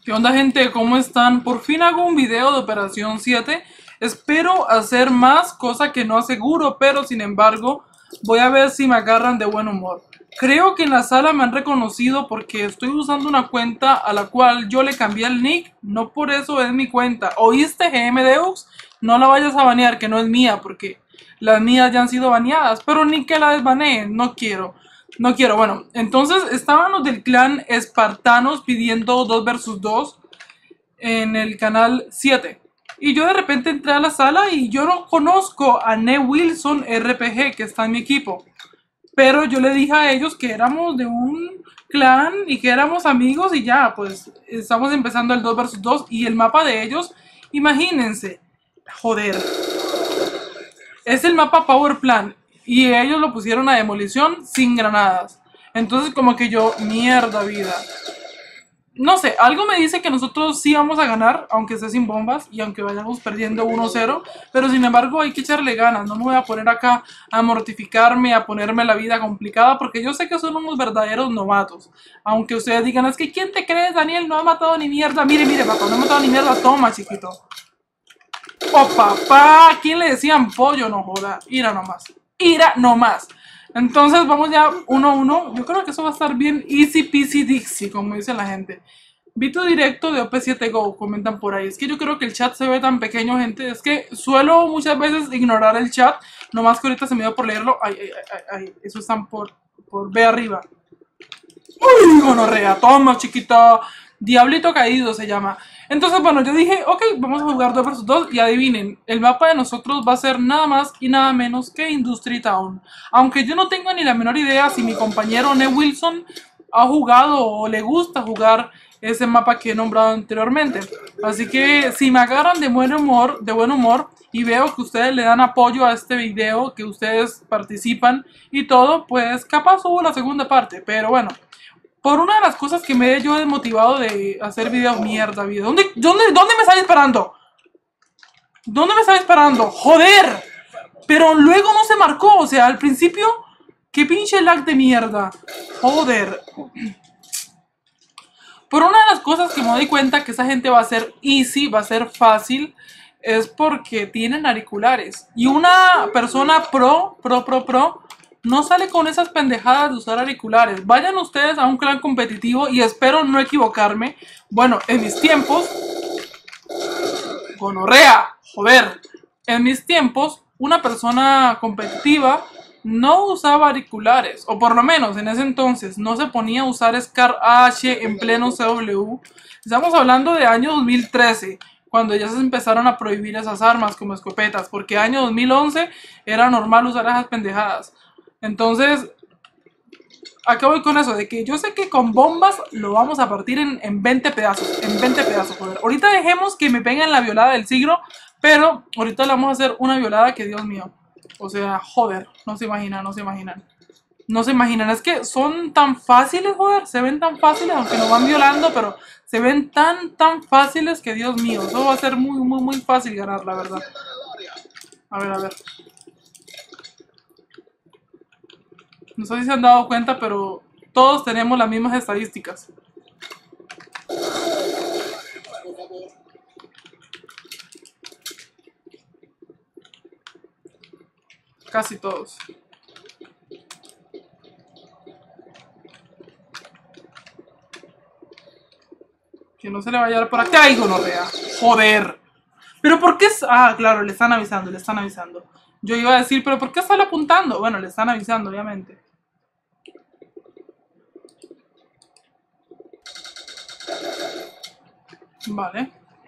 ¿Qué onda, gente? ¿Cómo están? Por fin hago un video de Operación 7. Espero hacer más, cosa que no aseguro, pero sin embargo voy a ver si me agarran de buen humor. Creo que en la sala me han reconocido porque estoy usando una cuenta a la cual yo le cambié el nick. No por eso es mi cuenta. ¿Oíste, GMDeux? No la vayas a banear, que no es mía, porque las mías ya han sido baneadas. Pero ni que la desbaneen, no quiero. No quiero, bueno, entonces estaban los del clan espartanos pidiendo 2 versus 2 en el canal 7. Y yo de repente entré a la sala y yo no conozco a Ne Wilson RPG, que está en mi equipo. Pero yo le dije a ellos que éramos de un clan y que éramos amigos y ya, pues estamos empezando el 2 versus 2 y el mapa de ellos, imagínense, joder, es el mapa Power Plant y ellos lo pusieron a demolición sin granadas. Entonces como que yo, mierda vida. No sé, algo me dice que nosotros sí vamos a ganar, aunque sea sin bombas y aunque vayamos perdiendo 1-0, pero sin embargo hay que echarle ganas, no me voy a poner acá a mortificarme, a ponerme la vida complicada, porque yo sé que son unos verdaderos novatos. Aunque ustedes digan, es que ¿quién te crees, Daniel? No ha matado ni mierda. Mire, mire, papá, no ha matado ni mierda, toma, chiquito. Oh, papá, ¿quién le decían pollo? No joda, ira nomás. Ira nomás. Entonces vamos ya 1-1. Yo creo que eso va a estar bien easy peasy dixie, como dice la gente. Vi tu directo de OP7 Go, comentan por ahí. Es que yo creo que el chat se ve tan pequeño, gente. Es que suelo muchas veces ignorar el chat. Nomás que ahorita se me dio por leerlo. Ay, ay, ay, ay. Eso están por ver arriba. Uy, gonorrea, toma, chiquita. Diablito caído se llama. Entonces, bueno, yo dije, ok, vamos a jugar 2 versus 2 y adivinen, el mapa de nosotros va a ser nada más y nada menos que Industry Town. Aunque yo no tengo ni la menor idea si mi compañero Ne Wilson ha jugado o le gusta jugar ese mapa que he nombrado anteriormente. Así que si me agarran de buen humor y veo que ustedes le dan apoyo a este video, que ustedes participan y todo, pues capaz subo la segunda parte. Pero bueno, por una de las cosas que me he yo desmotivado de hacer videos, mierda, video. ¿Dónde me está disparando? ¿Dónde me está disparando? ¡Joder! Pero luego no se marcó, o sea, al principio, qué pinche lag de mierda. Joder. Por una de las cosas que me doy cuenta que esa gente va a ser easy, va a ser fácil, es porque tienen auriculares. Y una persona pro, no sale con esas pendejadas de usar auriculares. Vayan ustedes a un clan competitivo y espero no equivocarme. Bueno, en mis tiempos... Gonorrea, joder. En mis tiempos, una persona competitiva no usaba auriculares. O por lo menos en ese entonces no se ponía a usar Scar H en pleno CW. Estamos hablando de año 2013. Cuando ya se empezaron a prohibir esas armas como escopetas. Porque año 2011 era normal usar esas pendejadas. Entonces, ¿a qué voy con eso? De que yo sé que con bombas lo vamos a partir en 20 pedazos. En 20 pedazos, joder. Ahorita dejemos que me peguen la violada del siglo. Pero ahorita le vamos a hacer una violada que, Dios mío. O sea, joder. No se imaginan, no se imaginan. No se imaginan. Es que son tan fáciles, joder. Se ven tan fáciles, aunque nos van violando. Pero se ven tan fáciles que, Dios mío. Eso va a ser muy fácil ganar, la verdad. A ver. No sé si se han dado cuenta, pero todos tenemos las mismas estadísticas. Casi todos. Que no se le vaya a dar por acá. ¡Ay, gonorrea! ¡Joder! ¿Pero por qué? Ah, claro, le están avisando, le están avisando. Yo iba a decir, ¿pero por qué sale apuntando? Bueno, le están avisando, obviamente. Vale.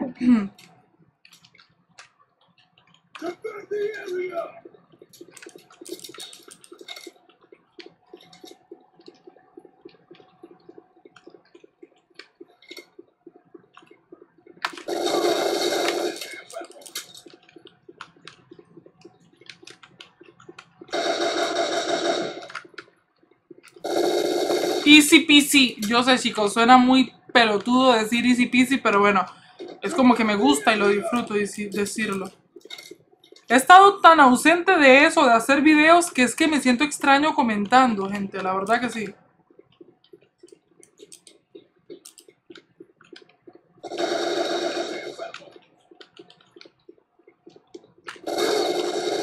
Easy peasy. Yo sé, chicos, suena muy pelotudo decir easy peasy, pero bueno, es como que me gusta y lo disfruto decirlo. He estado tan ausente de eso, de hacer videos, que es que me siento extraño comentando, gente, la verdad que sí.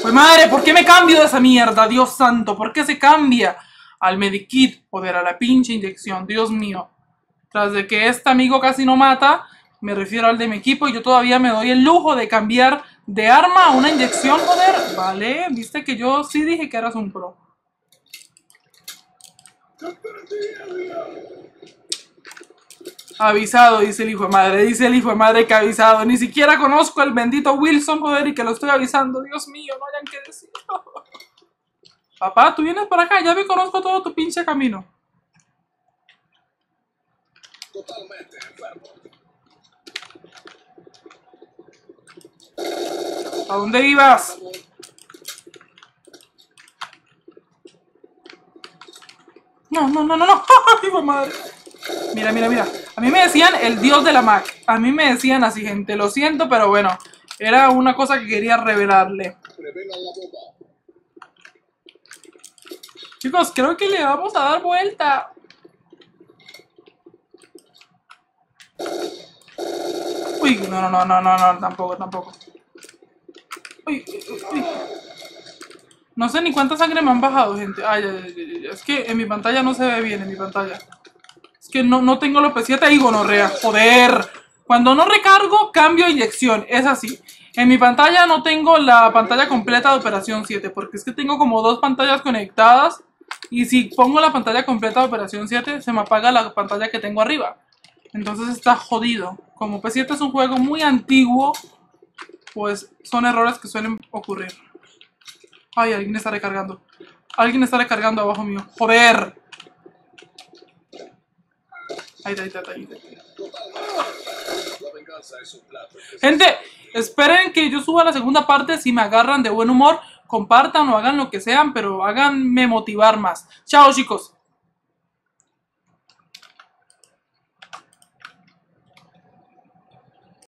Pues madre, ¿por qué me cambio de esa mierda? Dios santo, ¿por qué se cambia? Al Medikit, joder, a la pinche inyección, Dios mío. Tras de que este amigo casi no mata, me refiero al de mi equipo, y yo todavía me doy el lujo de cambiar de arma a una inyección, joder. Vale, viste que yo sí dije que eras un pro. Avisado, dice el hijo de madre, dice el hijo de madre que ha avisado. Ni siquiera conozco al bendito Wilson, joder, y que lo estoy avisando. Dios mío, no hayan que decirlo. Papá, tú vienes para acá, ya me conozco todo tu pinche camino. Totalmente enfermo. ¿A dónde ibas? No, no, no, no, no. Hijo de madre. Mira, mira, mira. A mí me decían el dios de la Mac. A mí me decían así, gente. Lo siento, pero bueno. Era una cosa que quería revelarle. Chicos, creo que le vamos a dar vuelta. Uy, no, no, no, no, no, no, tampoco, tampoco. Uy, uy, uy. No sé ni cuánta sangre me han bajado, gente. Ay, ay, ay, ay. Es que en mi pantalla no se ve bien, en mi pantalla. Es que no tengo los P7 y gonorrea. Joder. Cuando no recargo, cambio inyección. Es así. En mi pantalla no tengo la pantalla completa de Operación 7. Porque es que tengo como dos pantallas conectadas. Y si pongo la pantalla completa de Operación 7, se me apaga la pantalla que tengo arriba. Entonces está jodido. Como P7 es un juego muy antiguo, pues son errores que suelen ocurrir. Ay, alguien está recargando. Alguien está recargando abajo mío. ¡Joder! Ahí, ahí, ahí, ahí. Gente, esperen que yo suba la segunda parte. Si me agarran de buen humor, compartan o hagan lo que sean, pero háganme motivar más. Chao, chicos.